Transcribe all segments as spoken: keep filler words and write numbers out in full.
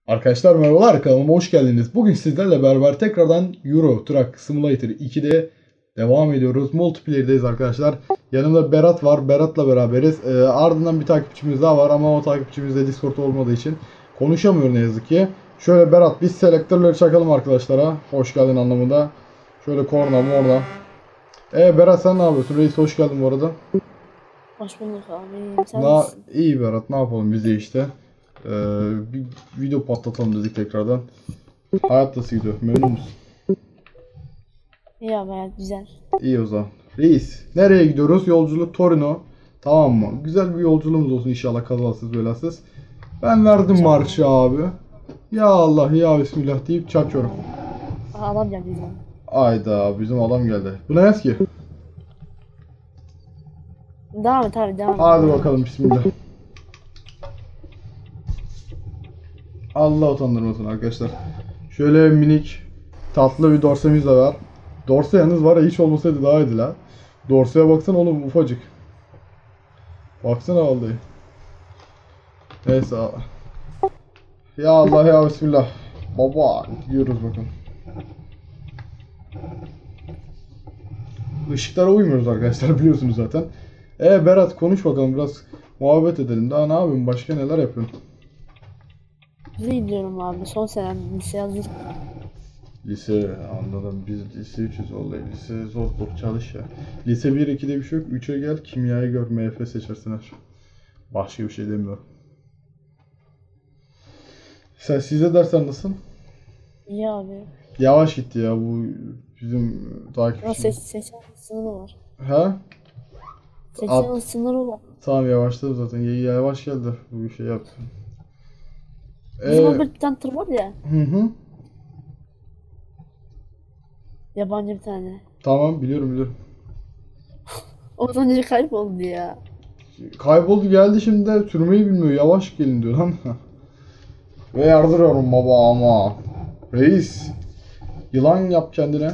Arkadaşlar merhabalar, kanalıma hoş geldiniz. Bugün sizlerle beraber tekrardan Euro Truck Simulator iki'de devam ediyoruz. Multiplayer'deyiz arkadaşlar. Yanımda Berat var. Berat'la beraberiz. Ee, ardından bir takipçimiz daha var ama o takipçimiz de Discord olmadığı için konuşamıyor ne yazık ki. Şöyle Berat, biz selektörleri çakalım arkadaşlara. Hoş geldin anlamında. Şöyle korna morna. Ee Berat, sen ne yapıyorsun? Reis hoş geldin bu arada. Hoş bulduk abi. Sen Na nasılsın? iyi Berat, ne yapalım biz de işte. Ee, bir video patlatalım dedik tekrardan. Hayat nasıl gidiyor? Memnun musun? İyi abi, hayat güzel. İyi o zaman. Reis, nereye gidiyoruz? Yolculuk Torino. Tamam mı? Güzel bir yolculuğumuz olsun inşallah, kazasız belasız. Ben verdim Çak. marşı abi. Ya Allah ya Bismillah deyip çakıyorum. Aa, adam geldi bizim. Ayda bizim adam geldi. Bu ne eski? Devam et abi, devam et. Hadi bakalım Bismillah. Allah utandırmasın arkadaşlar. Şöyle minik tatlı bir dorsemiz de var. Dorse yalnız var ya, hiç olmasaydı daha iyiydi la. Dorseye baksana oğlum, ufacık. Baksana vallahi. Neyse. Ya Allah ya Bismillah. Baba gidiyoruz bakalım. Işıklara uymuyoruz arkadaşlar, biliyorsunuz zaten. E Berat, konuş bakalım, biraz muhabbet edelim. Daha ne yapayım, başka neler yapıyorsun? Bize gidiyorum abi. Son senem lise hazır. Lise, anladım, biz lise üçüz vallahi. Lise zor zor çalış ya. Lise bir iki'de bir şey yok. üçe gel, kimyayı gör, M F seçersin her. Başka bir şey demiyorum. Sen, size dersler nasıl? İyi abi. Yavaş gitti ya bu bizim Ama takipçimiz. ses, seksen sınırı var. Ha? seksen sınırı var. Tamam, yavaşladım zaten. Y- Yavaş geldi. Bu bir şey yaptı. Bizim Ee, orada bir tane tır var ya. hı hı. Yabancı bir tane. Tamam, biliyorum biliyorum. Oradan önce kayboldu ya. Kayboldu geldi, şimdi de sürmeyi bilmiyor. Yavaş gelin diyor lan. Ve yardırıyorum baba ama. Reis. Yılan yap kendine.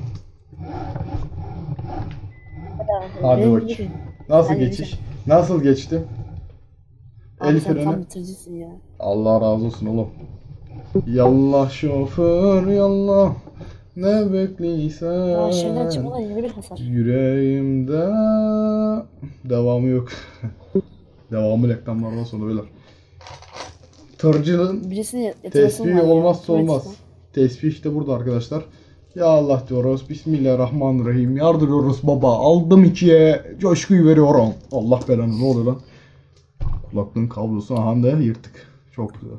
Hadi Benim bakayım. gibi. Nasıl Hadi geçiş? Nasıl geçti? Abi El sen freni. tam bitiricisin ya. Allah razı olsun oğlum. Yallah şoför yallah. Ne bekliysen. Ya şeyden çıkmadan yeni bir hasar. Yüreğimde devamı yok. Devamı reklamlardan sonra beyler. Tırcının Birisini yatırasın tesbihi var ya. olmazsa Evet, olmaz. Tesbih işte burada arkadaşlar. Ya Allah diyoruz. Bismillahirrahmanirrahim. Yardırıyoruz baba. Aldım ikiye. Coşkuyu veriyorum. Allah belanı, ne oluyor lan? Kulaklığın kablosu aha da yırtık. Çok güzel.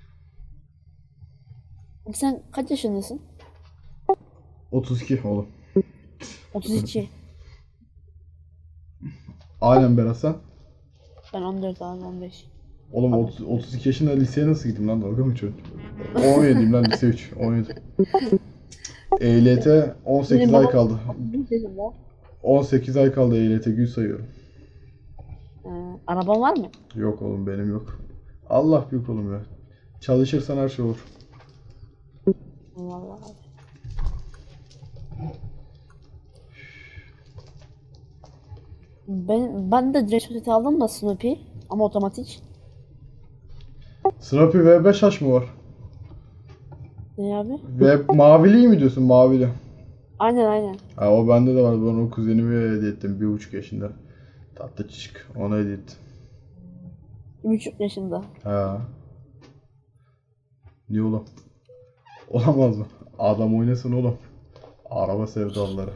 Abi sen kaç yaşındasın? otuz iki oğlum. otuz iki. Aynen Berat, sen? Ben on dört abi, on beş. Oğlum otuz, otuz iki yaşında liseye nasıl gittim lan, dalga mı geçiyorsun? on yediyim lan, lise üç. on yedi. E L T on sekiz Benim ay babam- kaldı. Bir yaşında. on sekiz ay kaldı E L T, gün sayıyorum. Ee, araban var mı? Yok oğlum, benim yok. Allah büyük oğlum ya. Çalışırsan her şey olur. Vallahi abi. Ben, ben de direksiyon seti aldım da Snoopy ama otomatik. Snoopy V beş H mı var? Ne abi? Ve mavili mi diyorsun, mavili? Aynen aynen. Ha, o bende de var. Ben o kuzenime hediye ettim, bir buçuk yaşında. Tatlı çocuk. Ona hediye ettim. Bir buçuk yaşında. Ha. Niye oğlum? Olamaz mı? Adam oynasın oğlum. Araba sevdalıları.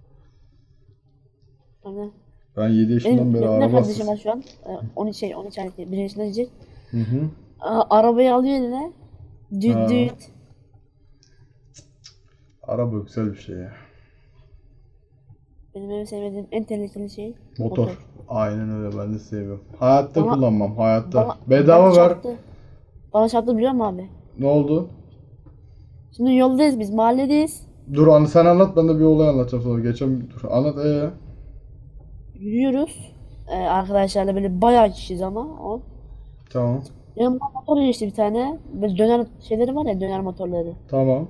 Aynen. Ben yedi yaşından Benim, beri benim de araba kardeşim var hastası. şu an. Ee, on üç şey, on üç aylık, bir yaşına gidecek. Hı hı. Aa, arabayı alıyor eline. Düt Ha. düt. Araba güzel bir şey ya. Benim en sevmediğim, en tehlikeli şey Motor. Aynen öyle, ben de seviyorum. Hayatta Bana- kullanmam, hayatta. Bana- Bedava bana ver. çarptı. Bana çarptı biliyor musun abi? Ne oldu? Şimdi yoldayız biz, mahalledeyiz. Dur an sen anlat, ben de bir olay anlatacağım sonra. Geçen dur anlat ee. Yürüyoruz. Ee, arkadaşlarla böyle bayağı kişiyiz ama o. Tamam. Yanımdan motor geçti bir tane. Böyle döner şeyleri var ya, döner motorları. Tamam.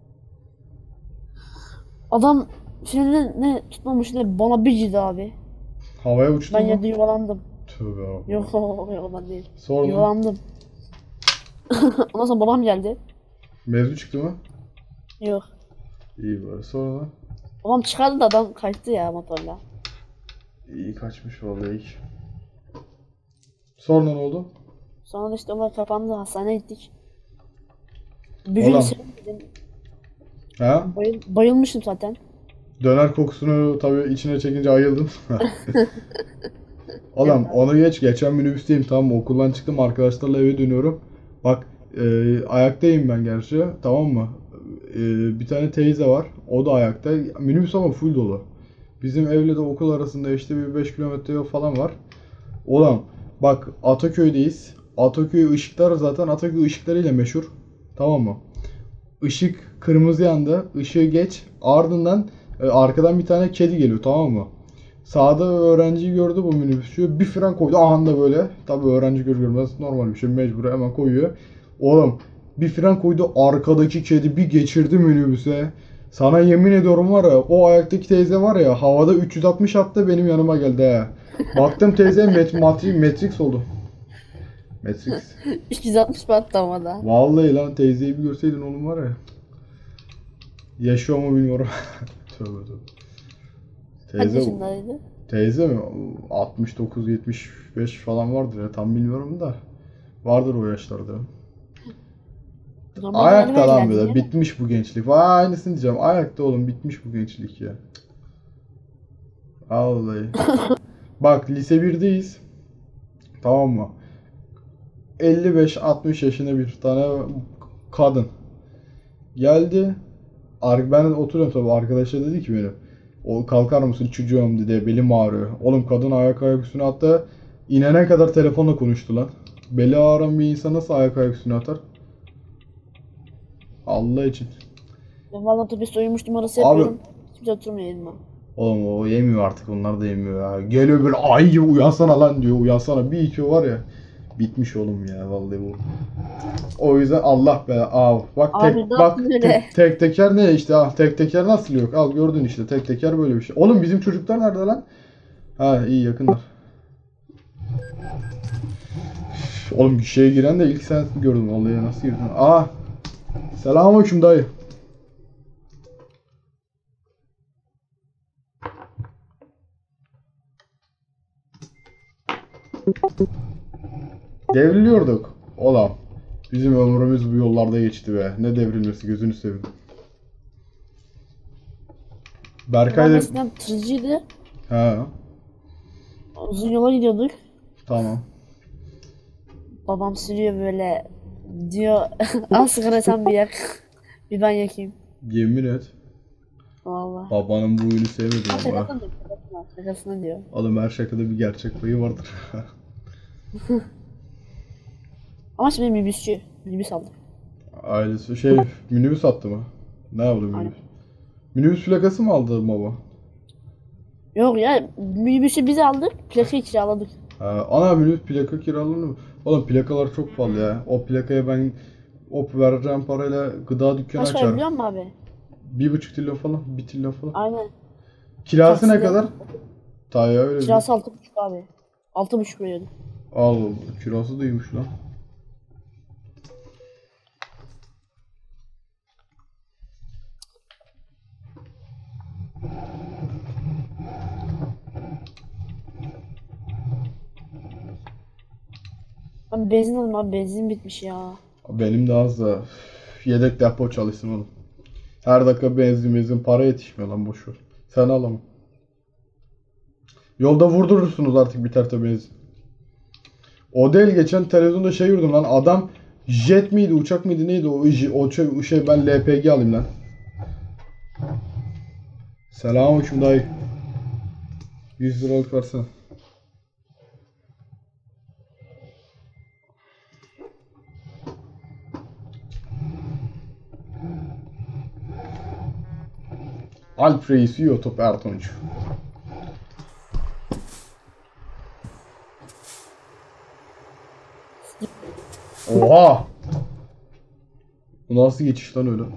Adam freni ne tutmamış ne bana bir cidi abi. Havaya uçtun Ben mu? yerde yuvalandım. Tövbe abi. Yok yok ondan değil. Sonra Yuvalandım. Ondan sonra babam geldi. Mevzu çıktı mı? Yok. İyi böyle. Sonra Babam çıkardı da adam kaçtı ya motorla. iyi kaçmış vallahi. Sonra ne oldu? Sonra da işte olay kapandı. Hastaneye gittik. Bir gün Oğlum. sevmedim. Ha? Bayıl, bayılmıştım zaten. Döner kokusunu tabii içine çekince ayıldın. Oğlum onu geç. Geçen minibüsteyim, tamam mı? Okuldan çıktım, arkadaşlarla eve dönüyorum. Bak e, ayaktayım ben gerçi, tamam mı? E, bir tane teyze var. O da ayakta. Minibüs ama full dolu. Bizim evle de okul arasında işte bir beş kilometre yol falan var. Oğlum bak, Ataköy'deyiz. Ataköy ışıklar zaten Ataköy ışıklarıyla meşhur. Tamam mı? Işık kırmızı yandı. Işığı geç. Ardından e, arkadan bir tane kedi geliyor, tamam mı? Sağda öğrenciyi gördü bu minibüsçü. Bir fren koydu. Aha da böyle. Tabii öğrenci görür görmez normal bir şey. Mecbur hemen koyuyor. Oğlum bir fren koydu. Arkadaki kedi bir geçirdi minibüse. Sana yemin ediyorum var ya, o ayaktaki teyze var ya, havada üç yüz altmış attı, benim yanıma geldi he. Baktım teyze met matri Matrix oldu. Matrix. üç yüz altmış battı ama da. Vallahi lan, teyzeyi bir görseydin oğlum var ya. Yaşıyor mu bilmiyorum. Tövbe tövbe. Kaç Teyze, yaşındaydı? teyze mi? altmış dokuz yetmiş beş falan vardır ya, tam bilmiyorum da. Vardır o yaşlarda. Normal Ayakta lan geldi böyle. ya. Bitmiş bu gençlik. Vay, aynısını diyeceğim. Ayakta oğlum, bitmiş bu gençlik ya. Vallahi. Bak lise birdeyiz. Tamam mı? elli beş altmış yaşında bir tane kadın. Geldi. Ar- Ben oturuyorum tabii, arkadaşa dedi ki benim. O, kalkar mısın çocuğum dedi, belim ağrıyor. Oğlum kadın ayak ayak üstüne attı. İnene kadar telefonla konuştu lan. Beli ağrıyan bir insan nasıl ayak ayak üstüne atar? Allah için. Ben valla otobüste uyumuş numarası Abi- yapıyorum. Kimse oturmuyor yanıma. Oğlum o yemiyor artık, onlar da yemiyor ya. Geliyor böyle ay gibi, uyansana lan diyor, uyansana. Bir itiyor var ya. Bitmiş oğlum ya vallahi bu. O yüzden Allah be av. Bak tek Abi ne bak yaptın tek, öyle? tek teker ne işte, ah tek teker nasıl yok? Al gördün işte, tek teker böyle bir şey. Oğlum bizim çocuklar nerede lan? Ha iyi, yakınlar. Oğlum şeye giren de ilk sen gördüm vallahi, nasıl girdin? Aa. Selamünaleyküm dayı. Devriliyorduk. Oğlum bizim ömrümüz bu yollarda geçti be. Ne devrilmesi, gözünü seveyim. Berkay Babam da... eskiden tırcıydı. Ha, Uzun yola gidiyorduk. tamam. Babam sürüyor böyle. Diyor al sigara sen bir yak. Bir ben yakayım. Yemin et. Valla. Babanın bu huyunu sevmedim ama. Şakasını diyor. Şakasını, şakasını diyor. Oğlum her şakada bir gerçek payı vardır. Ama şimdi minibüsçü. Minibüs aldım. Ailesi şey, minibüs attı mı? Ne yaptı minibüs? Aynen. Minibüs plakası mı aldı baba? Yok ya minibüsü biz aldık. Plakayı kiraladık. Ha, ana minibüs plaka kiralanır mı? Oğlum plakalar çok pahalı ya. O plakaya ben o vereceğim parayla gıda dükkanı Kaç para açarım. biliyor musun abi? Bir buçuk trilyon falan, bir trilyon falan. Aynen. Kirası ne Takside- kadar? Ta ya öyle. Kirası altı buçuk abi. Altı buçuk veriyordu. Al oğlum, kirası da iyiymiş lan. Ben benzin aldım abi. Benzin bitmiş ya. Benim de az da üf, yedek depo çalışsın oğlum. Her dakika benzin benzin para yetişmiyor lan, boş ver. Sen al ama. Yolda vurdurursunuz artık, biter tabi benzin. O değil, geçen televizyonda şey gördüm lan, adam jet miydi uçak mıydı neydi o, j- o şey, o şey ben L P G alayım lan. Selamünaleyküm dayı. yüz liralık versene. Alp Reis yiyor top Ertunç. Oha! Bu nasıl geçiş lan öyle?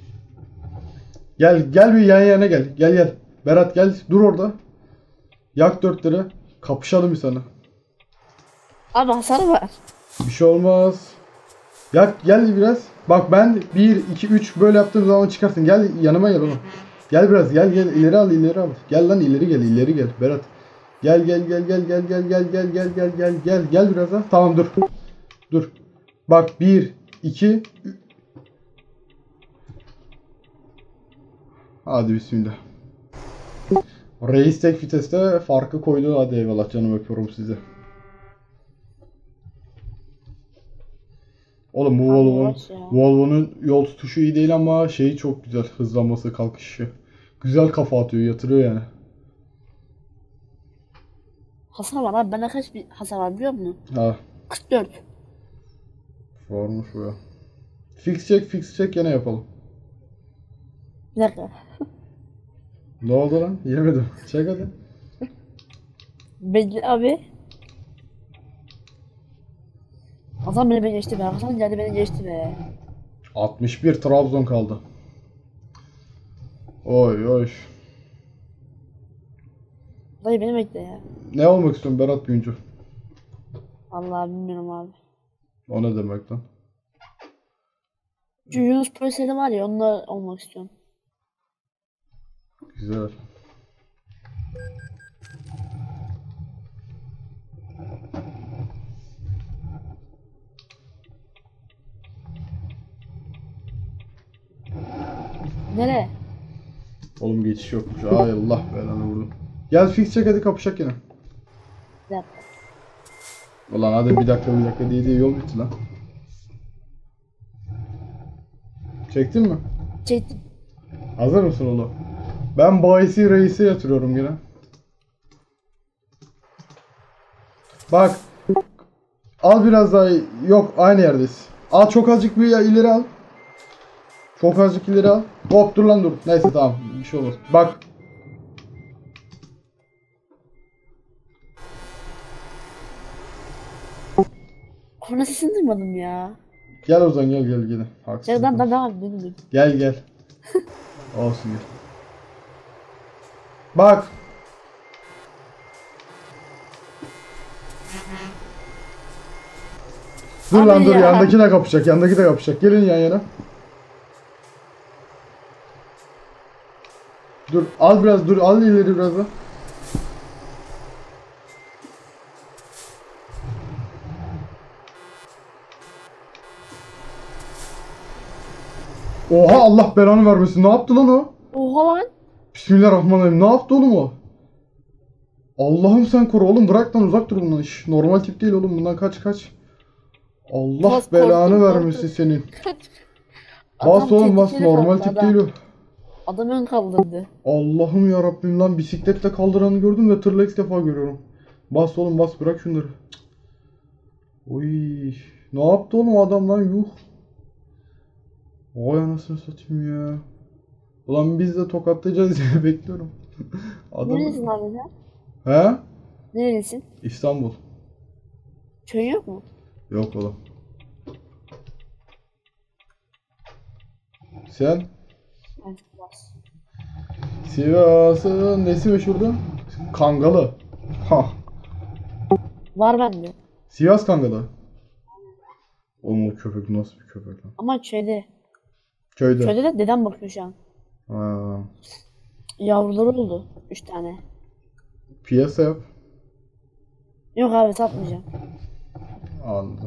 Gel gel bir yan yana gel. Gel gel. Berat gel, dur orada. Yak dörtleri. Kapışalım bir sana. Abi hasar var. Bir şey olmaz. Ya gel biraz. Bak ben bir iki üç böyle yaptığım zaman çıkarsın. Gel yanıma gel oğlum. Gel biraz gel gel ileri al ileri al. Gel lan ileri gel ileri gel Berat. Gel gel gel gel gel gel gel gel gel gel gel gel gel biraz daha. Tamam dur. Dur. Bak bir iki. Hadi bismillah. Reis tek viteste farkı koydu. Hadi eyvallah canım öpüyorum sizi. Oğlum bu Abi Volvo'nun yavaş ya. Volvo'nun yol tutuşu iyi değil ama şeyi çok güzel. Hızlanması, kalkışı. Güzel kafa atıyor, yatırıyor yani. Hasar var abi. Bende kaç bir hasar var biliyor musun? Ha, kırk dört. varmış bu ya. Fix check, fix check gene yapalım. Bir dakika. Ne oldu lan? Yemedim. Çek hadi. Bekle abi. Hasan beni beni geçti be. Hasan geldi beni geçti be. altmış bir Trabzon kaldı. Oy oy. Dayı beni bekle ya. Ne olmak istiyorsun Berat Büyüncü? Vallahi bilmiyorum abi. O ne demek lan? Şu Yunus Proseli var ya onunla olmak istiyorum. Güzel. Nereye? Oğlum geçiş yokmuş. Ay Allah belanı vurdum. Gel fix check hadi kapışak yine. Bir dakika. Ulan hadi bir dakika bir dakika diye diye yol bitti lan. Çektin mi? Çektim. Hazır mısın oğlum? Ben bahisi reise yatırıyorum yine. Bak. Al biraz daha. Yok aynı yerdeyiz. Al çok azıcık bir ileri al. Çok azıcık ileri al. Hop dur lan dur. Neyse tamam. Bir şey olmaz. Bak. Korna sesini duymadım ya. Gel Ozan gel gel gel. Haksız. Ya ben ben devam benim. Gel gel. Olsun gel. Bak. Dur Abi lan dur ya. yandaki de kapışacak. Yandaki de kapışacak. Gelin yan yana. Dur al biraz dur al ileri biraz da. Oha Allah belanı vermesin. Ne yaptı lan o? Oha lan. Bismillahirrahmanirrahim. Ne yaptı oğlum o? Allah'ım sen koru oğlum. Bırak lan uzak dur bundan iş. Normal tip değil oğlum. Bundan kaç kaç. Allah Bas, belanı korktum, vermesin korktum. senin. Adam Bas oğlum bas. tehlikeli Normal kalktı tip adam. değil o. Adam ön kaldırdı. Allah'ım ya Rabbim lan bisikletle kaldıranı gördüm de tırla ilk defa görüyorum. Bas oğlum bas bırak şunları. Oy. Ne yaptı oğlum adam lan yuh. Vay anasını satayım ya. Ulan biz de tokatlayacağız diye bekliyorum. Adam... Nerelisin abi sen? He? Nerelisin? İstanbul. Köy yok mu? Yok oğlum. Sen? Evet, bas. Sivas'ın nesi meşhurdu? Kangalı. Ha. Var bende. Sivas Kangalı. Oğlum o köpek nasıl bir köpek lan? Ama köyde. Köyde. Köyde de dedem bakıyor şu an. Ha. Yavruları oldu. Üç tane. Piyasa yap. Yok abi satmayacağım. Anladım.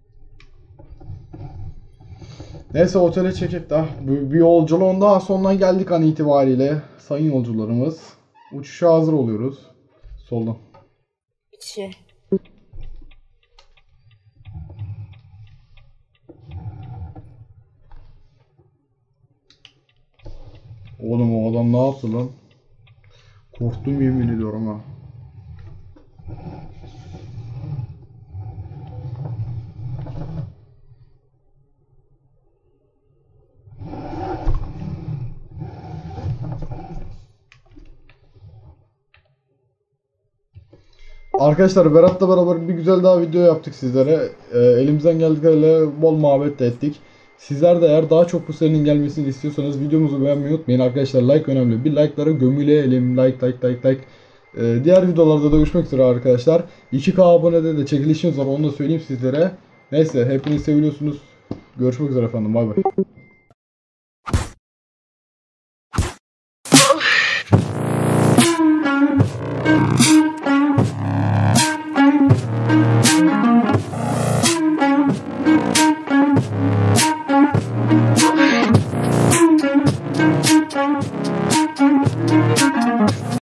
Neyse otele çekip daha bir, bir yolculuğun daha sonuna geldik an itibariyle. Sayın yolcularımız. Uçuşa hazır oluyoruz. Soldan. Bitişi. Oğlum o adam ne yaptı lan? Korktum yemin ediyorum ha. Arkadaşlar Berat'la beraber bir güzel daha video yaptık sizlere. Ee, elimizden geldiği kadarıyla bol muhabbet de ettik. Sizler de eğer daha çok bu serinin gelmesini istiyorsanız videomuzu beğenmeyi unutmayın arkadaşlar. Like önemli. Bir like'lara gömülelim. Like like like like. Ee, diğer videolarda da görüşmek üzere arkadaşlar. iki K abonede de çekilişimiz var onu da söyleyeyim sizlere. Neyse hepiniz seviyorsunuz. Görüşmek üzere efendim. Bay bay.